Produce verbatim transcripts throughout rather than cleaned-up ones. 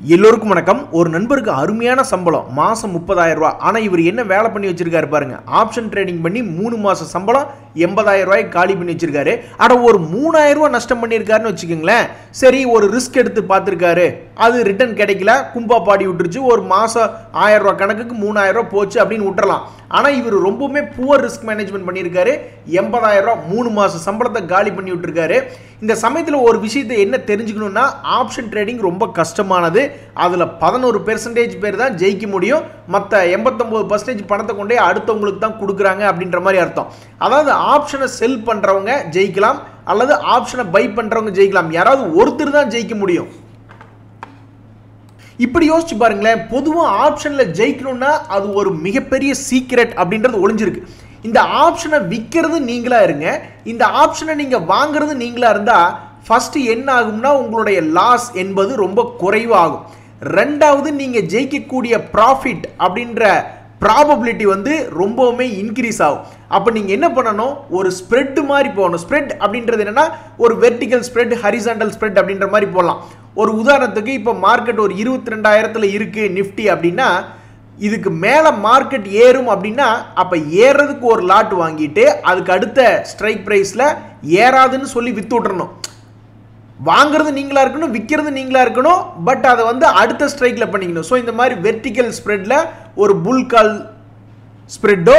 எல்லோருக்கும் வணக்கம். ஒரு நண்பருக்கு அருமையான சம்பளம், மாசம் முப்பதாயிரம் ரூபாய். ஆனா இவர் என்ன வேலை பண்ணி வச்சிருக்காரு பாருங்க. ஆப்ஷன் ட்ரேடிங் பண்ணி மூணு மாசம் சம்பளம் எண்பதாயிரம் ரூபாய் காலி பண்ணி வச்சிருக்காரு. ஆனா ஒரு மூணாயிரம் ரூபாய் நஷ்டம் பண்ணியிருக்காருன்னு வச்சுக்கோங்களேன். சரி, ஒரு ரிஸ்க் எடுத்து பார்த்துருக்காரு, அது ரிட்டர்ன் கிடைக்கல, கும்பா பாடி விட்டுருச்சு. ஒரு மாசம் ஆயிரம் ரூபாய் கணக்குக்கு மூணாயிரம் ரூபாய் போச்சு அப்படின்னு விட்டுறலாம். ஆனா இவர் ரொம்பவுமே புவர் ரிஸ்க் மேனேஜ்மெண்ட் பண்ணியிருக்காரு. எண்பதாயிரம் ரூபாய் மூணு மாசம் சம்பளத்தை காலி பண்ணி விட்டுருக்காரு. இந்த சமயத்தில் ஒரு விஷயத்தை என்ன தெரிஞ்சுக்கணும்னா, ஆப்ஷன் ட்ரேடிங் ரொம்ப கஷ்டமானது. அதில் பதினோரு பெர்சன்டேஜ் பேர் தான் ஜெயிக்க முடியும். மற்ற எண்பத்தொம்பது பர்சன்டேஜ் பணத்தை கொண்டே அடுத்தவங்களுக்கு தான் கொடுக்குறாங்க அப்படின்ற மாதிரி அர்த்தம். அதாவது ஆப்ஷனை செல் பண்ணுறவங்க ஜெயிக்கலாம், அல்லது ஆப்ஷனை பை பண்ணுறவங்க ஜெயிக்கலாம். யாராவது ஒருத்தர் தான் ஜெயிக்க முடியும். இப்படி யோசிச்சு பாருங்களேன். பொதுவாக ஆப்ஷனில் ஜெயிக்கணும்னா அது ஒரு மிகப்பெரிய சீக்ரெட் அப்படின்றது ஒளிஞ்சிருக்கு. இந்த ஆப்ஷனை விற்கிறது நீங்களா இருங்க, இந்த ஆப்ஷனை நீங்க வாங்குறது நீங்களா இருந்தா ஃபர்ஸ்ட் என்ன ஆகும்னா உங்களுடைய லாஸ் என்பது ரொம்ப குறைவாகும். ரெண்டாவது, நீங்க ஜெயிக்கக்கூடிய ப்ராஃபிட் அப்படின்ற ப்ராபபிலிட்டி வந்து ரொம்பவுமே இன்க்ரீஸ் ஆகும். அப்போ நீங்க என்ன பண்ணணும், ஒரு ஸ்ப்ரெட் மாதிரி போகணும். ஸ்ப்ரெட் அப்படின்றது என்னன்னா ஒரு வெர்டிகல் ஸ்ப்ரெட், ஹரிசாண்டல் ஸ்ப்ரெட் அப்படின்ற மாதிரி போடலாம். ஒரு உதாரணத்துக்கு இப்போ மார்க்கெட் ஒரு இருபத்தி ரெண்டாயிரத்துல இருக்கு நிஃப்டி அப்படின்னா, இதுக்கு மேலே மார்க்கெட் ஏறும் அப்படின்னா அப்போ ஏறதுக்கு ஒரு லாட் வாங்கிட்டு அதுக்கு அடுத்த ஸ்ட்ரைக் ப்ரைஸில் ஏறாதுன்னு சொல்லி வித்து விட்டுறணும். வாங்குறது நீங்களா இருக்கணும், விற்கிறது நீங்களா இருக்கணும், பட் அதை வந்து அடுத்த ஸ்ட்ரைக்கில் பண்ணிக்கணும். ஸோ இந்த மாதிரி வெர்டிக்கல் ஸ்ப்ரெட்டில் ஒரு புல் கால் ஸ்ப்ரெட்டோ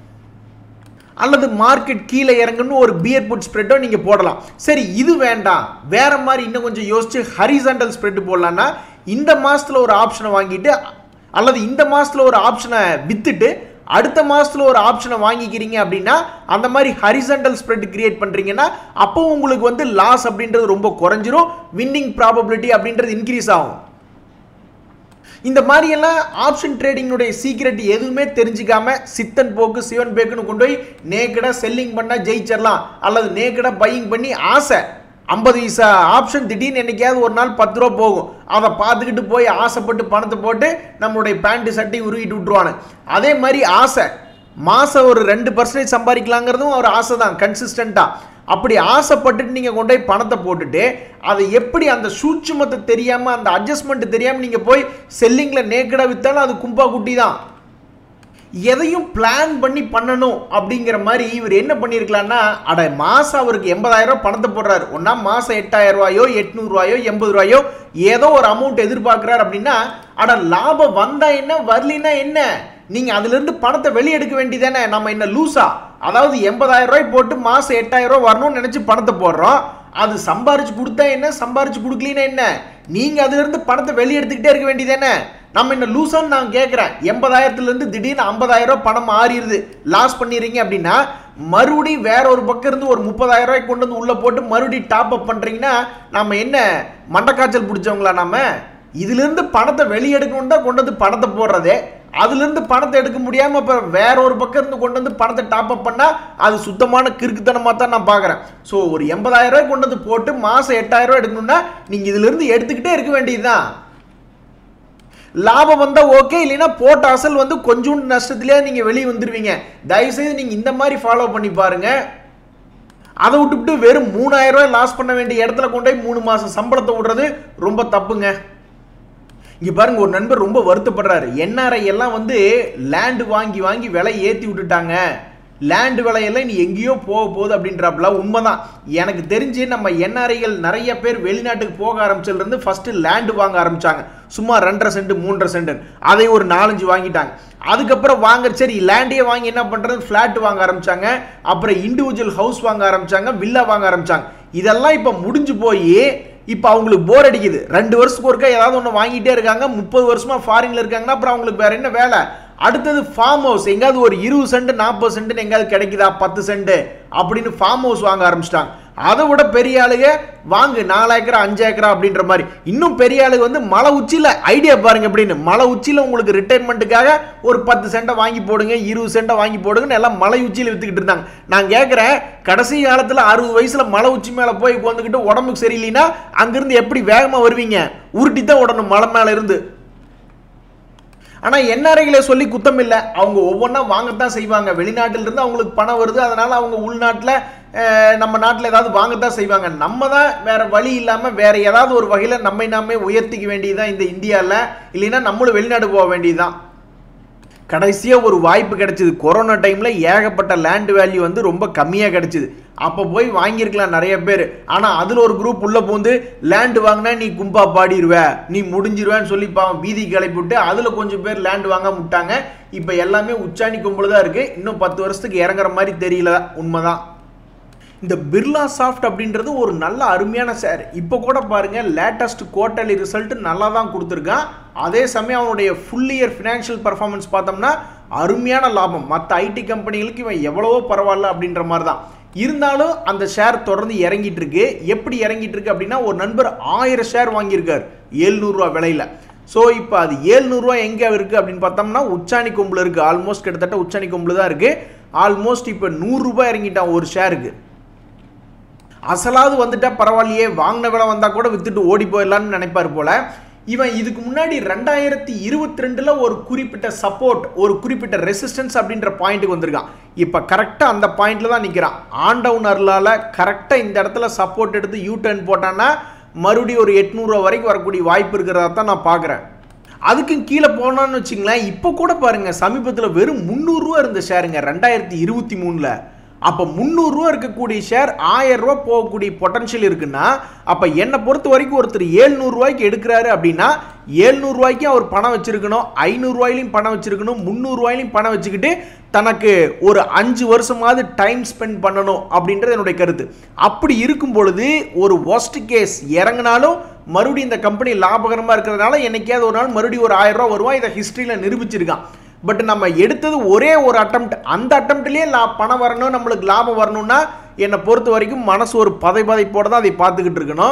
அல்லது மார்க்கெட் கீழே இறங்கணும் ஒரு பியர் புட் ஸ்ப்ரெட்டோ நீங்கள் போடலாம். சரி, இது வேண்டாம், வேற மாதிரி இன்னும் கொஞ்சம் யோசிச்சு ஹரிசாண்டல் ஸ்ப்ரெட் போடலான்னா, இந்த மாதத்தில் ஒரு ஆப்ஷனை வாங்கிட்டு அல்லது இந்த மாசத்துல ஒரு ஆப்ஷனை வித்துட்டு அடுத்த மாசத்துல ஒரு ஆப்ஷனை வாங்கிக்கிறீங்க அப்படின்னா, அந்த மாதிரி ஹரிசாண்டல் ஸ்ப்ரெட் கிரியேட் பண்றீங்கன்னா அப்போ உங்களுக்கு வந்து லாஸ் அப்படின்றது ரொம்ப குறைஞ்சிரும், வின்னிங் ப்ராபபிலிட்டி அப்படின்றது இன்க்ரீஸ் ஆகும். இந்த மாதிரி எல்லாம் ஆப்ஷன் ட்ரேடிங்குடைய சீக்ரெட் எதுவுமே தெரிஞ்சுக்காம சித்தன் போக்கு சிவன் பேக்குன்னு கொண்டு போய் நேக்கடா செல்லிங் பண்ணா ஜெயிச்சிடலாம், அல்லது நேக்கடா பையிங் பண்ணி ஆசை ஐம்பது பைசா ஆப்ஷன் திடீர்னு என்னைக்காவது ஒரு நாள் பத்து ரூபா போகும், அதை பார்த்துக்கிட்டு போய் ஆசைப்பட்டு பணத்தை போட்டு நம்மளுடைய பேண்ட் சட்டை உருவிட்டு விட்டுருவானு. அதே மாதிரி ஆசை மாதம் ஒரு ரெண்டு பர்சன்டேஜ் சம்பாதிக்கலாங்கிறதும் ஒரு ஆசை தான், கன்சிஸ்டண்ட்டாக. அப்படி ஆசைப்பட்டுட்டு நீங்கள் கொண்டு போய் பணத்தை போட்டுட்டு அதை எப்படி அந்த சூட்சுமத்தை தெரியாமல், அந்த அட்ஜஸ்ட்மெண்ட் தெரியாமல் நீங்கள் போய் செல்லிங்கில் நேக்கடாக விற்றாலும் அது கும்பா குட்டி தான். எதையும் பிளான் பண்ணி பண்ணணும் அப்படிங்கிற மாதிரி இவர் என்ன பண்ணியிருக்கலாம்னா, அட மாதம் அவருக்கு எண்பதாயிரம் ரூபாய் பணத்தை போடுறாரு, ஒன்றா மாதம் எட்டாயிரம் ரூபாயோ எட்நூறு ரூபாயோ எண்பது ரூபாயோ ஏதோ ஒரு அமௌண்ட் எதிர்பார்க்குறாரு அப்படின்னா, அட லாபம் வந்தா என்ன வரலினா என்ன, நீங்கள் அதுலேருந்து பணத்தை வெளியெடுக்க வேண்டியதானே. நம்ம என்ன லூஸா? அதாவது எண்பதாயிரம் ரூபாய் போட்டு மாதம் எட்டாயிரம் ரூபாய் வரணும்னு நினச்சி பணத்தை போடுறோம். அது சம்பாரிச்சு கொடுத்தா என்ன, சம்பாரிச்சு கொடுக்கலினா என்ன, நீங்கள் அதுலேருந்து பணத்தை வெளியெடுத்துக்கிட்டே இருக்க வேண்டியதானே. நம்ம என்ன லூசான்னு நான் கேட்குறேன். எண்பதாயிரத்துலேருந்து திடீர்னு ஐம்பதாயிரம் ரூபாய் பணம் மாறிடுது, லாஸ் பண்ணிடுறீங்க அப்படின்னா மறுபடியும் வேற ஒரு பக்கம் இருந்து ஒரு முப்பதாயிரம் ரூபாய் கொண்டு வந்து உள்ளே போட்டு மறுபடியும் டாப் அப் பண்ணுறீங்கன்னா நம்ம என்ன மண்டக்காய்ச்சல் பிடிச்சவங்களா? நம்ம இதுலேருந்து பணத்தை வெளியெடுக்கணும் தான் கொண்டு வந்து பணத்தை போடுறதே, அதுலேருந்து பணத்தை எடுக்க முடியாமல் இப்போ வேற ஒரு பக்கம் இருந்து கொண்டு வந்து பணத்தை டாப் அப் பண்ணால் அது சுத்தமான கிறுக்குத்தனமாக தான் நான் பார்க்குறேன். ஸோ ஒரு எண்பதாயிரம் ரூபாய் கொண்டு வந்து போட்டு மாதம் எட்டாயிரம் ரூபாய் எடுக்கணும்னா நீங்கள் இதுலேருந்து எடுத்துக்கிட்டே இருக்க வேண்டியதுதான். லாபம் வந்தா ஓகே, இல்லைன்னா போட்ட அசல் வந்து கொஞ்சோண்டு நஷ்டத்திலேயே நீங்க வெளியே வந்துருவீங்க. தயவுசெய்து நீங்க இந்த மாதிரி ஃபாலோ பண்ணி பாருங்க. அதை விட்டுவிட்டு வெறும் மூணாயிரம் ரூபாய் லாஸ் பண்ண வேண்டிய இடத்துல கொண்டு போய் மூணு மாசம் சம்பளத்தை விடுறது ரொம்ப தப்புங்க. இங்க பாருங்க, ஒரு நண்பர் ரொம்ப வருத்தப்படுறாரு. என்ஆர்ஐ எல்லாம் வந்து லேண்டு வாங்கி வாங்கி விலை ஏற்றி விட்டுட்டாங்க, லேண்டு விலையெல்லாம் நீ எங்கேயோ போக போகுது அப்படின்றப்பல. உண்மைதான். எனக்கு தெரிஞ்சு நம்ம என்ஆர்ஐகள் நிறைய பேர் வெளிநாட்டுக்கு போக ஆரம்பிச்சதுலேருந்து ஃபர்ஸ்ட் லேண்டு வாங்க ஆரம்பிச்சாங்க. சும்மா ரெண்டரை சென்ட் மூன்றரை சென்ட் அதை ஒரு நாலஞ்சு வாங்கிட்டாங்க. அதுக்கப்புறம் வாங்க சரி லேண்டையே வாங்கி என்ன பண்ணுறது, ஃப்ளாட் வாங்க ஆரம்பிச்சாங்க. அப்புறம் இண்டிவிஜுவல் ஹவுஸ் வாங்க ஆரம்பிச்சாங்க, வில்லா வாங்க ஆரம்பிச்சாங்க. இதெல்லாம் இப்போ முடிஞ்சு போய் இப்போ அவங்களுக்கு போர் அடிக்குது. ரெண்டு வருஷத்துக்கு ஒருக்கா ஏதாவது ஒன்று வாங்கிட்டே இருக்காங்க. முப்பது வருஷமா ஃபாரின்ல இருக்காங்கன்னா அப்புறம் அவங்களுக்கு வேற என்ன வேலை? அடுத்தது ஃபார்ம் ஹவுஸ், எங்காவது ஒரு இருபது சென்ட் நாற்பது சென்ட் எங்காவது கிடைக்குதா, பத்து சென்ட் அப்படின்னு ஃபார்ம் ஹவுஸ் வாங்க ஆரம்பிச்சிட்டாங்க. அதை விட பெரிய ஆளுங்க வாங்கு நாலு ஏக்கரா அஞ்சு ஏக்கரா அப்படின்ற மாதிரி. இன்னும் பெரிய ஆளுங்க வந்து மலை உச்சியில் ஐடியா பாருங்க எப்படின்னு, மலை உச்சியில் உங்களுக்கு ரிட்டைர்மெண்ட்டுக்காக ஒரு பத்து சென்ட்டை வாங்கி போடுங்க, இருபது சென்ட்டை வாங்கி போடுங்கன்னு எல்லாம் மலை உச்சியில் வித்துக்கிட்டு இருந்தாங்க. நான் கேட்குறேன், கடைசி காலத்தில் அறுபது வயசுல மலை உச்சி மேலே போய் உட்காந்துக்கிட்டு உடம்புக்கு சரியில்லைன்னா அங்கிருந்து எப்படி வேகமாக வருவீங்க? உருட்டி தான் விடணும் மலை மேலே இருந்து. ஆனால் என்ஆர்ஐகளை சொல்லி குத்தம் இல்லை, அவங்க ஒவ்வொன்றா வாங்கத்தான் செய்வாங்க. வெளிநாட்டிலிருந்து அவங்களுக்கு பணம் வருது, அதனால அவங்க உள்நாட்டில் நம்ம நாட்டில் ஏதாவது வாங்கத்தான் செய்வாங்க. நம்ம தான் வேற வழி இல்லாமல் வேற ஏதாவது ஒரு வகையில் நம்மை நாமே உயர்த்திக்க வேண்டியதுதான் இந்த இந்தியாவில். இல்லைன்னா நம்மளும் வெளிநாடு போக வேண்டியதுதான். கடைசியாக ஒரு வாய்ப்பு கிடைச்சிது. கொரோனா டைமில் ஏகப்பட்ட லேண்ட் வேல்யூ வந்து ரொம்ப கம்மியாக கிடைச்சிது. அப்போ போய் வாங்கியிருக்கலாம் நிறைய பேர். ஆனால் அதில் ஒரு குரூப் உள்ளே பூந்து லேண்டு வாங்கினா நீ கும்பா பாடிடுவ, நீ முடிஞ்சிருவேன்னு சொல்லி பாவம் வீதி கிளப்பிவிட்டு அதில் கொஞ்சம் பேர் லேண்டு வாங்க விட்டாங்க. இப்போ எல்லாமே உச்சாணி கும்பல் தான் இருக்குது. இன்னும் பத்து வருஷத்துக்கு இறங்குற மாதிரி தெரியல. உண்மைதான். இந்த பிர்லா சாஃப்ட் அப்படின்றது ஒரு நல்ல அருமையான ஷேர். இப்போ கூட பாருங்க லேட்டஸ்ட் குவார்டர்லி ரிசல்ட் நல்லா தான் கொடுத்துருக்கான். அதே சமயம் அவனுடைய ஃபுல் இயர் ஃபினான்ஷியல் பர்ஃபார்மன்ஸ் பார்த்தோம்னா அருமையான லாபம். மற்ற ஐடி கம்பெனிகளுக்கு இவன் எவ்வளவோ பரவாயில்ல அப்படின்ற மாதிரி தான். இருந்தாலும் அந்த ஷேர் தொடர்ந்து இறங்கிட்டு இருக்கு. எப்படி இறங்கிட்டு இருக்கு அப்படின்னா, ஒரு நண்பர் ஆயிரம் ஷேர் வாங்கியிருக்கார் எழுநூறுவா விலையில. ஸோ இப்போ அது எழுநூறுவா எங்கே இருக்குது அப்படின்னு பார்த்தோம்னா உச்சாணி கொம்பில் இருக்குது. ஆல்மோஸ்ட் கிட்டத்தட்ட உச்சாணி கொம்பில் தான் இருக்குது. ஆல்மோஸ்ட் இப்போ நூறுரூபா இறங்கிட்டான் ஒரு ஷேருக்கு. அசலாவது வந்துட்டா பரவாயில்லையே, வாங்கின விலை வந்தால் கூட வித்துட்டு ஓடி போயிடலான்னு நினைப்பார் போல. இவன் இதுக்கு முன்னாடி ரெண்டாயிரத்தி இருபத்தி ரெண்டுல ஒரு குறிப்பிட்ட சப்போர்ட், ஒரு குறிப்பிட்ட ரெசிஸ்டன்ஸ் அப்படின்ற பாயிண்ட்டுக்கு வந்திருக்கான். இப்போ கரெக்டாக அந்த பாயிண்ட்ல தான் நிற்கிறான். ஆண்டவுன் அருளால் கரெக்டாக இந்த இடத்துல சப்போர்ட் எடுத்து யூ டர்ன் போட்டான்னா மறுபடியும் ஒரு எட்நூறுவா வரைக்கும் வரக்கூடிய வாய்ப்பு இருக்கிறதா தான் நான் பார்க்குறேன். அதுக்கும் கீழே போனான்னு வச்சுங்களேன், இப்போ கூட பாருங்க சமீபத்தில் வெறும் முந்நூறுரூவா இருந்த ஷேருங்க ரெண்டாயிரத்தி இருபத்தி மூணுல. அப்போ முந்நூறுரூவா இருக்கக்கூடிய ஷேர் ஆயிரம் ரூபா போகக்கூடிய பொட்டன்ஷியல் இருக்குன்னா, அப்போ என்னை பொறுத்த வரைக்கும் ஒருத்தர் ஏழ்நூறுவாய்க்கு எடுக்கிறாரு அப்படின்னா ஏழ்நூறுவாய்க்கு அவர் பணம் வச்சிருக்கணும், ஐநூறுரூவாயிலையும் பணம் வச்சிருக்கணும், முந்நூறுரூவாயிலையும் பணம் வச்சுக்கிட்டு தனக்கு ஒரு அஞ்சு வருஷமாவது டைம் ஸ்பெண்ட் பண்ணணும் அப்படின்றது என்னுடைய கருத்து. அப்படி இருக்கும் பொழுது ஒரு ஒஸ்ட் கேஸ் இறங்கினாலும் மறுபடியும் இந்த கம்பெனி லாபகரமாக இருக்கிறதுனால என்னைக்காவது ஒரு நாள் மறுபடியும் ஒரு ஆயிரம் ரூபா வருவான். இதை ஹிஸ்ட்ரியில் நிரூபிச்சிருக்கான். பட் நம்ம எடுத்தது ஒரே ஒரு அட்டம்ப்ட். அந்த அட்டம்ப்ட்லேயே லா பணம் வரணும், நம்மளுக்கு லாபம் வரணும்னா என்னை பொறுத்த வரைக்கும் மனசு ஒரு பதை பதைப்போட தான் அதை பார்த்துக்கிட்டு இருக்கணும்.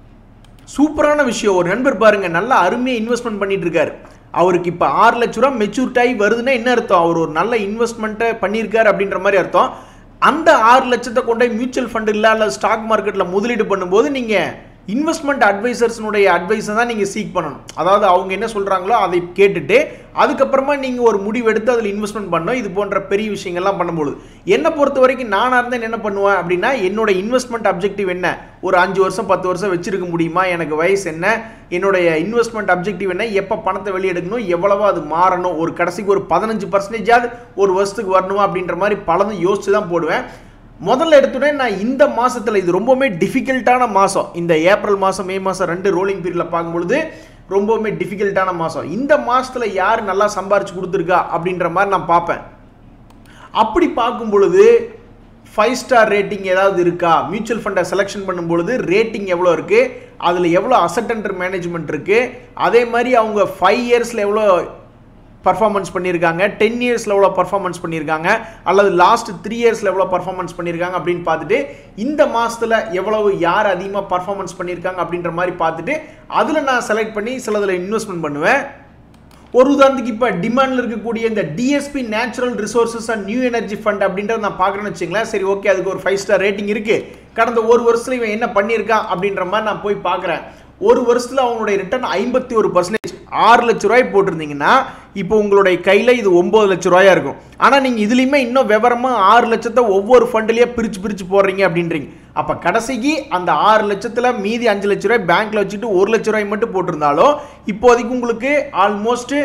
சூப்பரான விஷயம். ஒரு நண்பர் பாருங்க நல்லா அருமையாக இன்வெஸ்ட்மெண்ட் பண்ணிட்டு இருக்காரு. அவருக்கு இப்போ ஆறு லட்ச ரூபா மெச்சூரிட்டி ஆகி வருதுன்னா என்ன அர்த்தம்? அவர் ஒரு நல்ல இன்வெஸ்ட்மெண்ட்டை பண்ணியிருக்காரு அப்படின்ற மாதிரி அர்த்தம். அந்த ஆறு லட்சத்தை கொண்டு மியூச்சுவல் ஃபண்ட் இல்லை அல்ல ஸ்டாக் மார்க்கெட்டில் முதலீடு பண்ணும்போது நீங்கள் இன்வெஸ்ட்மெண்ட் அட்வைசர்ஸ்னுடைய அட்வைஸை தான் நீங்கள் சீக் பண்ணணும். அதாவது அவங்க என்ன சொல்கிறாங்களோ அதை கேட்டுட்டு அதுக்கப்புறமா நீங்கள் ஒரு முடிவு எடுத்து அதில் இன்வெஸ்ட்மெண்ட் பண்ணணும். இது போன்ற பெரிய விஷயங்கள்லாம் பண்ணும்போது என்னை பொறுத்த வரைக்கும் நானாக இருந்தேன் என்ன பண்ணுவேன் அப்படின்னா, என்னோட இன்வெஸ்ட்மெண்ட் அப்ஜெக்டிவ் என்ன, ஒரு அஞ்சு வருஷம் பத்து வருஷம் வச்சிருக்க முடியுமா, எனக்கு வயசு என்ன, என்னுடைய இன்வெஸ்ட்மெண்ட் அப்ஜெக்டிவ் என்ன, எப்போ பணத்தை வெளியெடுக்கணும், எவ்வளவோ அது மாறணும், ஒரு கடைசிக்கு ஒரு பதினஞ்சு பர்சன்டேஜாவது ஒரு வருஷத்துக்கு வரணுமா அப்படின்ற மாதிரி பலதும் யோசிச்சு தான் போடுவேன். முதல்ல எடுத்துனே நான் இந்த மாசத்துல இது ரொம்பவே டிஃபிகல்ட்டான மாதம். இந்த ஏப்ரல் மாதம் மே மாதம் ரெண்டு ரோலிங் பீரியடில் பார்க்கும்பொழுது ரொம்பவுமே டிஃபிகல்ட்டான மாதம். இந்த மாதத்தில் யார் நல்லா சம்பாரிச்சு கொடுத்துருக்கா அப்படின்ற மாதிரி நான் பார்ப்பேன். அப்படி பார்க்கும் பொழுது ஃபைவ் ஸ்டார் ரேட்டிங் ஏதாவது இருக்கா, மியூச்சுவல் ஃபண்டை செலெக்ஷன் பண்ணும்பொழுது ரேட்டிங் எவ்வளோ இருக்குது, அதில் எவ்வளோ அசட் அண்டர் மேனேஜ்மெண்ட் இருக்குது, அதே மாதிரி அவங்க ஃபைவ் இயர்ஸில் எவ்வளோ பர்ஃபார்மன்ஸ் பண்ணியிருக்காங்க, டென் இயர்ஸில் எவ்வளோ பர்ஃபார்மன்ஸ் பண்ணியிருக்காங்க, அல்லது லாஸ்ட் த்ரீ இயர்ஸில் எவ்வளோ பர்ஃபார்மன்ஸ் பண்ணியிருக்காங்க அப்படின்னு பார்த்துட்டு இந்த மாதத்தில் எவ்வளவு யார் அதிகமாக பர்ஃபார்மன்ஸ் பண்ணியிருக்காங்க அப்படின்ற மாதிரி பார்த்துட்டு அதில் நான் செலக்ட் பண்ணி சிலதில் இன்வெஸ்ட்மெண்ட் பண்ணுவேன். ஒரு உதாரணத்துக்கு இப்போ டிமாண்டில் இருக்கக்கூடிய இந்த DSP natural resources and new energy fund அப்படின்றத நான் பார்க்குறேன்னு வச்சுங்களேன். சரி ஓகே, அதுக்கு ஒரு ஃபைவ் ஸ்டார் ரேட்டிங் இருக்குது, கடந்த ஒரு வருஷத்தில் இவன் என்ன பண்ணியிருக்கான் அப்படின்ற மாதிரி நான் போய் பார்க்குறேன். ஒரு வருஷத்தில் அவங்களுடைய ரிட்டர்ன் ஐம்பத்தி ஒரு பர்சன்டேஜ். ஆறு லட்ச ரூபாய் போட்டிருந்தீங்கன்னா இப்போ உங்களுடைய கையில் இது ஒம்பது லட்ச ரூபாயா இருக்கும். ஆனால் நீங்கள் இதுலேயுமே இன்னும் விவரமாக ஆறு லட்சத்தை ஒவ்வொரு ஃபண்ட்லேயே பிரித்து பிரித்து போடுறீங்க அப்படின்றீங்க. அப்போ கடைசிக்கு அந்த ஆறு லட்சத்தில் மீதி அஞ்சு லட்ச ரூபாய் பேங்க்கில் வச்சுட்டு ஒரு லட்ச ரூபாய் மட்டும் போட்டிருந்தாலும் இப்போதைக்கு உங்களுக்கு ஆல்மோஸ்ட்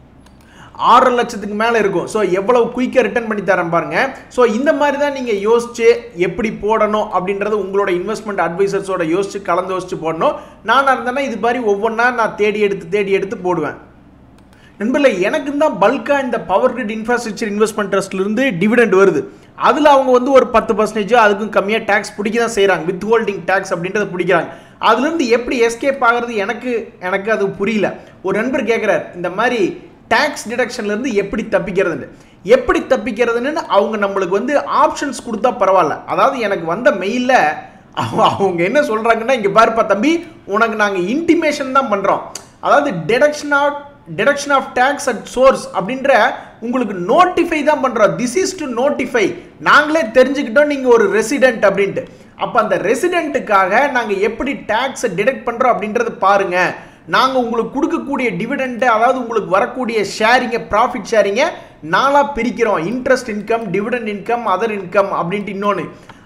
ஆறு லட்சத்துக்கு மேலே இருக்கும். ஸோ எவ்வளவு குயிக்காக ரிட்டர்ன் பண்ணி தரேன் பாருங்க. ஸோ இந்த மாதிரி தான் நீங்கள் யோசிச்சு எப்படி போடணும் அப்படின்றது உங்களோட இன்வெஸ்ட்மெண்ட் அட்வைசர்ஸோட யோசிச்சு கலந்து யோசிச்சு போடணும். நான் இருந்தேன்னா இது மாதிரி ஒவ்வொன்றா நான் தேடி எடுத்து தேடி எடுத்து போடுவேன். நண்பர்களே, எனக்கு தான் பல்காக இந்த பவர் கிரிட் இன்ஃப்ராஸ்ட்ரக்சர் இன்வெஸ்ட்மெண்ட் ட்ரஸ்ட்லேருந்து டிவிடெண்ட் வருது. அதில் அவங்க வந்து ஒரு பத்து பர்சன்டேஜோ அதுக்கும் கம்மியாக டேக்ஸ் பிடிக்க தான் செய்கிறாங்க. வித் ஹோல்டிங் டேக்ஸ் அப்படின்றத பிடிக்கிறாங்க. அதுலேருந்து எப்படி எஸ்கேப் ஆகிறது எனக்கு எனக்கு அது புரியல. ஒரு நண்பர் கேட்குறாரு, இந்த மாதிரி டேக்ஸ் டிடக்ஷன்லேருந்து எப்படி தப்பிக்கிறதுன்னு. எப்படி தப்பிக்கிறதுன்னு அவங்க நம்மளுக்கு வந்து ஆப்ஷன்ஸ் கொடுத்தா பரவாயில்ல. அதாவது எனக்கு வந்த மெயிலில் அவங்க என்ன சொல்கிறாங்கன்னா, இங்கே பாருப்பா தம்பி, உனக்கு நாங்கள் இன்டிமேஷன் தான் பண்ணுறோம், அதாவது deduction of deduction of tax at source அப்படின்ற உங்களுக்கு நோட்டிஃபை தான் பண்ணுறோம். This is to notify. நாங்களே தெரிஞ்சுக்கிட்டோம் நீங்கள் ஒரு ரெசிடென்ட் அப்படின்ட்டு. அப்போ அந்த ரெசிடென்ட்டுக்காக நாங்கள் எப்படி டேக்ஸை டிடக்ட் பண்ணுறோம் அப்படின்றது பாருங்கள். நாங்கள் உங்களுக்கு கொடுக்கக்கூடிய டிவிடெண்ட்டை, அதாவது உங்களுக்கு வரக்கூடிய ஷேரிங்கை, ப்ராஃபிட் ஷேரிங்கை நாளாக பிரிக்கிறோம். Interest income, dividend income, other income அப்படின்ட்டு இன்னொன்று.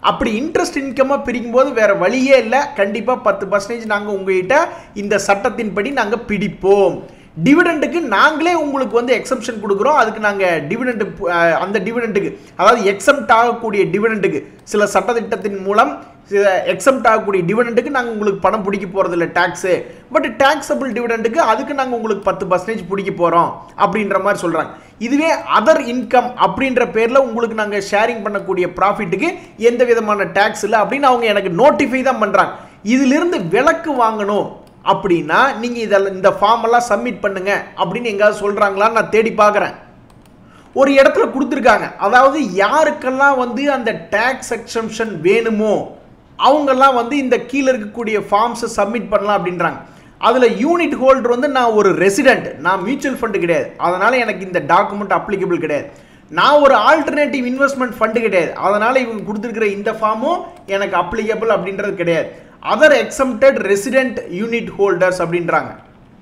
அப்படி இன்ட்ரெஸ்ட் இன்கம்மா பிரிக்கும் போது வேற வழியே இல்லை, கண்டிப்பா பத்து பர்சன்டேஜ் நாங்கள் உங்ககிட்ட இந்த சட்டத்தின்படி நாங்கள் பிடிப்போம். டிவிடெண்டுக்கு நாங்களே உங்களுக்கு வந்து எக்ஸம்ஷன் கொடுக்குறோம். அதுக்கு நாங்கள் டிவிடெண்டு அந்த டிவிடெண்டுக்கு அதாவது எக்ஸம்ட் ஆகக்கூடிய டிவிடெண்டுக்கு சில சட்டத்திட்டத்தின் மூலம் எக்ஸம்ட் ஆகக்கூடிய டிவிடெண்டுக்கு நாங்கள் உங்களுக்கு பணம் பிடிக்க போகிறது இல்லை டேக்ஸு. பட் டேக்ஸபிள் டிவிடெண்டுக்கு அதுக்கு நாங்கள் உங்களுக்கு பத்து பர்சன்டேஜ் பிடிக்க போகிறோம் அப்படின்ற மாதிரி சொல்கிறாங்க. இதுவே அதர் இன்கம் அப்படின்ற பேரில் உங்களுக்கு நாங்கள் ஷேரிங் பண்ணக்கூடிய ப்ராஃபிட்டுக்கு எந்த விதமான டேக்ஸ் இல்லை அப்படின்னு அவங்க எனக்கு நோட்டிஃபை தான் பண்ணுறாங்க. இதிலிருந்து விலக்கு வாங்கணும் அப்படின்னா நீங்கள் இதெல்லாம் இந்த ஃபார்ம் எல்லாம் சப்மிட் பண்ணுங்க அப்படின்னு எங்காவது சொல்கிறாங்களான்னு நான் தேடி பார்க்குறேன். ஒரு இடத்துல கொடுத்துருக்காங்க, அதாவது யாருக்கெல்லாம் வந்து அந்த டேக்ஸ் எக்ஸம்ஷன் வேணுமோ அவங்கெல்லாம் வந்து இந்த கீழே இருக்கக்கூடிய ஃபார்ம்ஸை சப்மிட் பண்ணலாம் அப்படின்றாங்க. அதில் யூனிட் ஹோல்டர் வந்து நான் ஒரு ரெசிடென்ட், நான் மியூச்சுவல் ஃபண்டு கிடையாது, அதனால் எனக்கு இந்த டாக்குமெண்ட் அப்ளிகபிள் கிடையாது. நான் ஒரு ஆல்டர்னேட்டிவ் இன்வெஸ்ட்மெண்ட் ஃபண்டு கிடையாது, அதனால் இவங்க கொடுத்துருக்கிற இந்த ஃபார்மும் எனக்கு அப்ளிகபிள் அப்படின்றது கிடையாது. Other exempted resident unit holders அப்படின்றாங்க.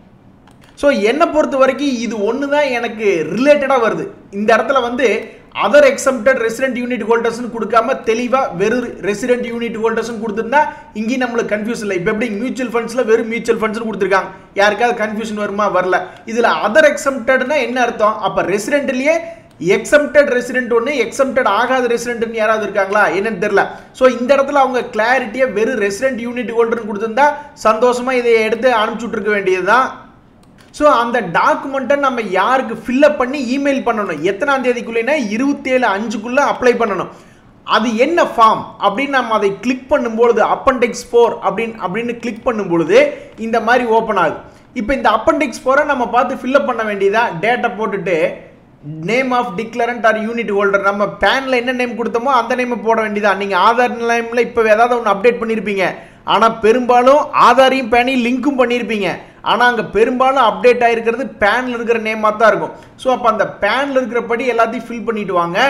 ஸோ என்னை பொறுத்த வரைக்கும் இது ஒன்று தான் எனக்கு ரிலேட்டடாக வருது. இந்த இடத்துல வந்து அதர் எக்ஸம்டட் ரெசிடென்ட் யூனிட் ஹோல்டர்ஸ்னு கொடுக்காம தெளிவாக வெறும் ரெசிடென்ட் யூனிட் ஹோல்டர்ஸ்னு கொடுத்துருந்தா இங்கேயும் நம்மளுக்கு கன்ஃபியூஸ் இல்லை. இப்போ எப்படி மியூச்சுவல் ஃபண்ட்ஸில் வெறும் மியூச்சுவல் ஃபண்ட்ஸ்னு கொடுத்துருக்காங்க, யாருக்காவது கன்ஃபியூஷன் வருமா? வரல. இதில் அதர் எக்ஸம்டட்னா என்ன அர்த்தம்? அப்போ ரெசிடென்ட்லேயே எக்ஸம்டட் ரெசிடென்ட் ஒன்று, எக்ஸம்டட் ஆகாத ரெசிடென்ட்னு யாராவது இருக்காங்களா என்னன்னு தெரியல. ஸோ இந்த இடத்துல அவங்க கிளாரிட்டியாக வெறும் ரெசிடென்ட் யூனிட் ஹோல்டர்னு கொடுத்துருந்தா சந்தோஷமாக இதை எடுத்து அனுப்பிச்சுட்ருக்க வேண்டியது தான். ஸோ அந்த டாக்குமெண்ட்டை நம்ம யாருக்கு ஃபில்அப் பண்ணி இமெயில் பண்ணணும், எத்தனாம் தேதிக்குள்ளேனா இருபத்தேழு அஞ்சுக்குள்ளே அப்ளை பண்ணணும். அது என்ன ஃபார்ம் அப்படின்னு நம்ம அதை கிளிக் பண்ணும்பொழுது அப்பெண்டிக்ஸ் ஃபோர் அப்படின்னு அப்படின்னு கிளிக் பண்ணும்பொழுது இந்த மாதிரி ஓப்பன் ஆகுது. இப்போ இந்த அப்பெண்டிக்ஸ் ஃபோரை நம்ம பார்த்து ஃபில்அப் பண்ண வேண்டியதா, டேட்டா போட்டுட்டு name of declarant or unit holder, நம்ம பேனில் என்ன நேம் கொடுத்தோமோ அந்த நேமை போட வேண்டியதா. நீங்கள் ஆதார் நேமில் இப்போ ஏதாவது ஒன்று அப்டேட் பண்ணியிருப்பீங்க, ஆனால் பெரும்பாலும் ஆதாரையும் பேனையும் லிங்க்கும் பண்ணியிருப்பீங்க, ஆனால் அங்கே பெரும்பாலும் அப்டேட் ஆகிருக்கிறது பேனில் இருக்கிற நேமாக தான் இருக்கும். ஸோ அப்போ அந்த பேனில் இருக்கிறபடி எல்லாத்தையும் ஃபில் பண்ணிட்டு வாங்க.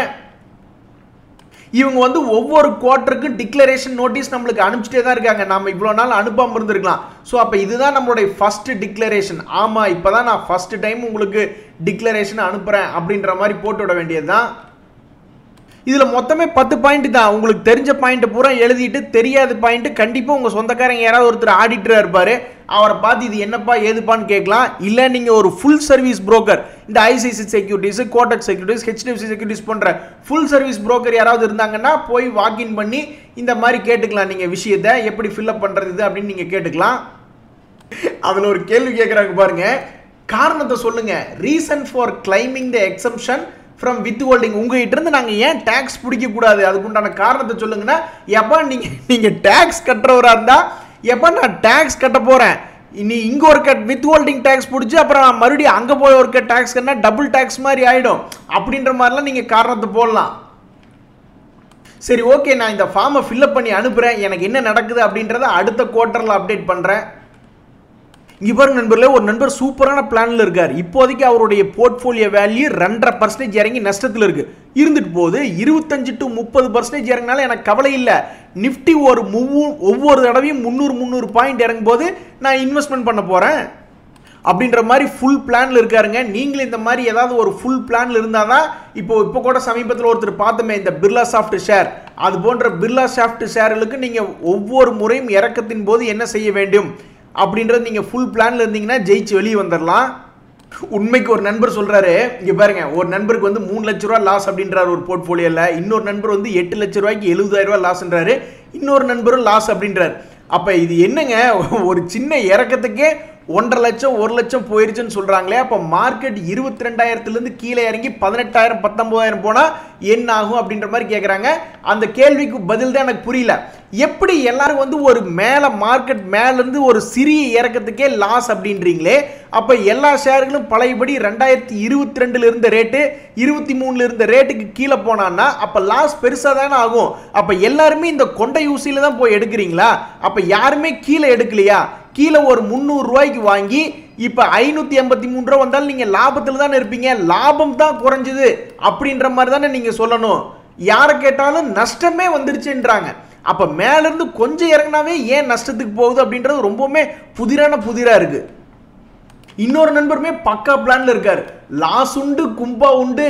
இவங்க வந்து ஒவ்வொரு குவார்ட்டருக்கும் டிக்ளரேஷன் நோட்டீஸ் நம்மளுக்கு அனுப்பிச்சிட்டே தான் இருக்காங்க, நம்ம இவ்வளோ நாள் அனுப்பாமல் இருந்திருக்கலாம். ஸோ அப்போ இதுதான் நம்மளுடைய ஃபர்ஸ்ட் டிக்ளரேஷன். ஆமாம், இப்போ தான் நான் ஃபர்ஸ்ட் டைம் உங்களுக்கு டிக்ளரேஷன் அனுப்புகிறேன் அப்படின்ற மாதிரி போட்டு விட வேண்டியது தான். இதில் மொத்தமே பத்து பாயிண்ட் தான். உங்களுக்கு தெரிஞ்ச பாயிண்ட் பூரா எழுதிட்டு தெரியாத பாயிண்ட் கண்டிப்பாக உங்கள் சொந்தக்காரங்க யாராவது ஒருத்தர் ஆடிட்டராக இருப்பார், அவரை பார்த்து இது என்னப்பா ஏதுப்பான்னு கேட்கலாம். இல்லை நீங்கள் ஒரு ஃபுல் சர்வீஸ் புரோக்கர், இந்த ICICI securities, Kotak securities, HDFC securities போன்ற ஃபுல் சர்வீஸ் புரோக்கர் யாராவது இருந்தாங்கன்னா போய் வாக்இன் பண்ணி இந்த மாதிரி கேட்டுக்கலாம். நீங்கள் விஷயத்தை எப்படி ஃபில்அப் பண்ணுறது இது அப்படின்னு நீங்கள் கேட்டுக்கலாம். அதில் ஒரு கேள்வி கேட்குறாங்க பாருங்க, காரணத்தை சொல்லுங்க, reason for claiming the exemption from withholding, உங்ககிட்ட இருந்து நாங்கள் ஏன் டேக்ஸ் பிடிக்கக்கூடாது அதுக்குண்டான காரணத்தை சொல்லுங்கன்னா, எப்போ நீங்கள் நீங்கள் டேக்ஸ் கட்டுறவராக இருந்தால் எப்போ நான் டேக்ஸ் கட்ட போகிறேன், இனி இங்கே ஒரு கட் வித் ஹோல்டிங் டேக்ஸ் பிடிச்சி அப்புறம் நான் மறுபடியும் அங்கே போய் ஒரு கட் டேக்ஸ் கட்டினா டபுள் டேக்ஸ் மாதிரி ஆகிடும் அப்படின்ற மாதிரிலாம் நீங்கள் காரணத்தை போடலாம். சரி, ஓகே, நான் இந்த ஃபார்மை ஃபில்அப் பண்ணி அனுப்புகிறேன், எனக்கு என்ன நடக்குது அப்படின்றத அடுத்த குவார்ட்டரில் அப்டேட் பண்ணுறேன். இங்கே பாருங்க நண்பர்களே, ஒரு நண்பர் சூப்பரான பிளானில் இருக்கார். இப்போதைக்கு அவருடைய போர்ட்ஃபோலியோ வேல்யூ ரெண்டரை பர்சன்டேஜ் இறங்கி நஷ்டத்தில் இருக்கு இருந்துட்டு போகுது. இருபத்தஞ்சு டு முப்பது பர்சன்டேஜ் இறங்கினாலும் எனக்கு கவலை இல்லை. நிஃப்டி ஒரு மூ ஒவ்வொரு தடவையும் முந்நூறு முந்நூறு பாயிண்ட் இறங்கும் போது நான் இன்வெஸ்ட்மெண்ட் பண்ண போகிறேன் அப்படின்ற மாதிரி ஃபுல் பிளானில் இருக்காருங்க. நீங்களும் இந்த மாதிரி ஏதாவது ஒரு ஃபுல் பிளானில் இருந்தால் தான், இப்போ இப்போ கூட சமீபத்தில் ஒருத்தர் பார்த்தோமே இந்த பிர்லா சாஃப்ட் ஷேர், அது போன்ற பிர்லா சாஃப்ட் ஷேர்களுக்கு நீங்கள் ஒவ்வொரு முறையும் இறக்கத்தின் போது என்ன செய்ய வேண்டும் அப்படின்றது நீங்கள் ஃபுல் பிளானில் இருந்தீங்கன்னா ஜெயிச்சு வெளியே வந்துடலாம். உண்மைக்கு ஒரு நண்பர் சொல்கிறாரு, இங்கே பாருங்க, ஒரு நண்பருக்கு வந்து மூணு லட்ச ரூபா லாஸ் அப்படின்றாரு ஒரு போர்ட்ஃபோலியோவில், இன்னொரு நண்பர் வந்து எட்டு லட்ச ரூபாய்க்கு எழுபதாயிரம் ரூபாய் லாஸ்ன்றாரு, இன்னொரு நண்பரும் லாஸ் அப்படின்றாரு. அப்போ இது என்னங்க, ஒரு சின்ன இறக்கத்துக்கே ஒன்றரை லட்சம் ஒரு லட்சம் போயிருச்சுன்னு சொல்கிறாங்களே, அப்போ மார்க்கெட் இருபத்தி ரெண்டாயிரத்துலேருந்து கீழே இறங்கி பதினெட்டாயிரம் பத்தொம்போதாயிரம் போனால் என்ன ஆகும் அப்படின்ற மாதிரி கேட்குறாங்க. அந்த கேள்விக்கு பதில் தான் எனக்கு புரியல. எப்படி எல்லாரும் வந்து ஒரு மேலே மார்க்கெட் மேலேருந்து ஒரு சிறிய இறக்கத்துக்கே லாஸ் அப்படின்றீங்களே, அப்போ எல்லா ஷேர்களும் பழையபடி ரெண்டாயிரத்தி இருபத்தி ரெண்டில் இருந்த ரேட்டு இருபத்தி மூணில் இருந்த ரேட்டுக்கு கீழே போனான்னா அப்போ லாஸ் பெருசாக தானே ஆகும். அப்போ எல்லாருமே இந்த கொண்டை ஊசியில் தான் போய் எடுக்கிறீங்களா? அப்போ யாருமே கீழே எடுக்கலையா? கீழே ஒரு முந்நூறு ரூபாய்க்கு வாங்கி இப்போ ஐநூற்றி எண்பத்தி மூணு ரூபா வந்தாலும் நீங்கள் லாபத்தில் தானே இருப்பீங்க, லாபம் தான் குறைஞ்சது அப்படின்ற மாதிரி தானே நீங்கள் சொல்லணும். யாரை கேட்டாலும் நஷ்டமே வந்துருச்சுன்றாங்க. அப்போ மேலேருந்து கொஞ்சம் இறங்கினாவே ஏன் நஷ்டத்துக்கு போகுது அப்படின்றது ரொம்பவுமே புதிரான புதிராக இருக்குது. இன்னொரு நண்பருமே பக்கா பிளான்ல இருக்காரு, லாஸ் உண்டு கும்பா உண்டு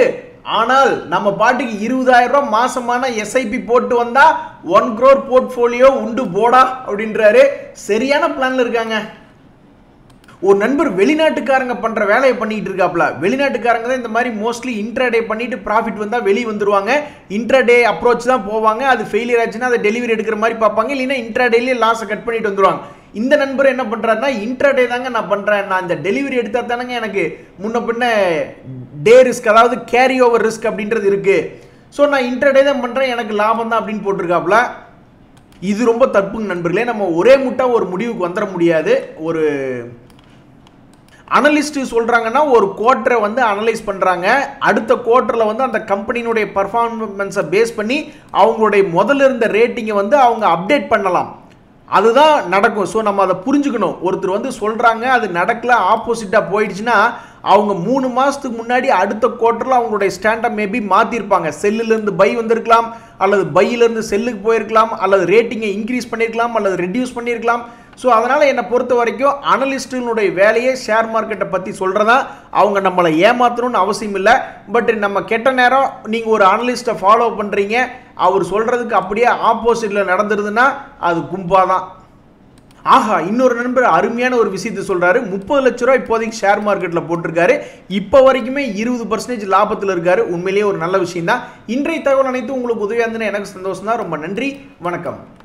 ஆனால் நம்ம பாட்டுக்கு இருபதாயிரம் ரூபாய் மாசமான எஸ்ஐபி போட்டு வந்தா ஒன் crore போர்ட்ஃபோலியோ உண்டு போடா அப்படின்றாரு. சரியான பிளான்ல இருக்காங்க. ஒரு நண்பர் வெளிநாட்டுக்காரங்க பண்ற வேலையை பண்ணிட்டு இருக்காப்ல. வெளிநாட்டுக்காரங்க தான் இந்த மாதிரி மோஸ்ட்லி இன்ட்ராடே பண்ணிட்டு ப்ராஃபிட் வந்தா வெளியே வந்துருவாங்க. இன்ட்ராடே அப்ரோச் தான் போவாங்க. அது ஃபெயிலியர் ஆச்சுன்னா அதை டெலிவரி எடுக்கிற மாதிரி பார்ப்பாங்க. இல்லைன்னா இன்ட்ராடேலயே லாஸை கட் பண்ணிட்டு வந்துருவாங்க. இந்த நண்பர் என்ன பண்றாருன்னா இன்ட்ராடே தாங்க நான் பண்றேன், நான் இந்த டெலிவரி எடுத்தா தானங்க எனக்கு முன்ன பின்ன டே ரிஸ்க், அதாவது கேரி ஓவர் ரிஸ்க் அப்படின்றது இருக்கு. ஸோ நான் இன்ட்ராடே தான் பண்றேன், எனக்கு லாபம் தான் அப்படின்னு போட்டிருக்காப்ல. இது ரொம்ப தப்புங்க நண்பர்களே. நம்ம ஒரே முட்டா ஒரு முடிவுக்கு வந்துட முடியாது. ஒரு அனலிஸ்ட் சொல்றாங்கன்னா ஒரு குவார்டரை வந்து அனலைஸ் பண்றாங்க. அடுத்த குவார்டர்ல வந்து அந்த கம்பெனியினுடைய பர்ஃபார்மன்ஸை பேஸ் பண்ணி அவங்களுடைய முதல்ல இருந்த ரேட்டிங்கை வந்து அவங்க அப்டேட் பண்ணலாம். அதுதான் நடக்கும். ஸோ நம்ம அதை புரிஞ்சுக்கணும். ஒருத்தர் வந்து சொல்றாங்க, அது நடக்கல, ஆப்போசிட்டா போயிடுச்சுன்னா அவங்க மூணு மாசத்துக்கு முன்னாடி அடுத்த குவார்டர்ல அவங்களுடைய ஸ்டாண்டப் மேபி மாத்திருப்பாங்க. செல்லுல இருந்து பை வந்திருக்கலாம், அல்லது பையில இருந்து செல்லுக்கு போயிருக்கலாம், அல்லது ரேட்டிங்கை இன்க்ரீஸ் பண்ணிருக்கலாம், அல்லது ரெடியூஸ் பண்ணிருக்கலாம். ஸோ அதனால என்னை பொறுத்த வரைக்கும் அனலிஸ்டுகளுடைய வேலையை ஷேர் மார்க்கெட்டை பற்றி சொல்கிறதா. அவங்க நம்மளை ஏமாற்றணும்னு அவசியம் இல்லை. பட் நம்ம கெட்ட நேரம் நீங்கள் ஒரு அனலிஸ்ட்டை ஃபாலோ பண்ணுறீங்க, அவர் சொல்கிறதுக்கு அப்படியே ஆப்போசிட்டில் நடந்துருதுன்னா அது கும்பா தான். ஆஹா, இன்னொரு நண்பர் அருமையான ஒரு விஷயத்தை சொல்கிறாரு. முப்பது லட்ச ரூபா இப்போதைக்கு ஷேர் மார்க்கெட்டில் போட்டிருக்காரு. இப்போ வரைக்குமே இருபது பர்சன்டேஜ் லாபத்தில் இருக்காரு. உண்மையிலேயே ஒரு நல்ல விஷயம் தான். இன்றைய தகவல் அனைத்தும் உங்களுக்கு உதவியாக இருந்ததுன்னா எனக்கு சந்தோஷம் தான். ரொம்ப நன்றி, வணக்கம்.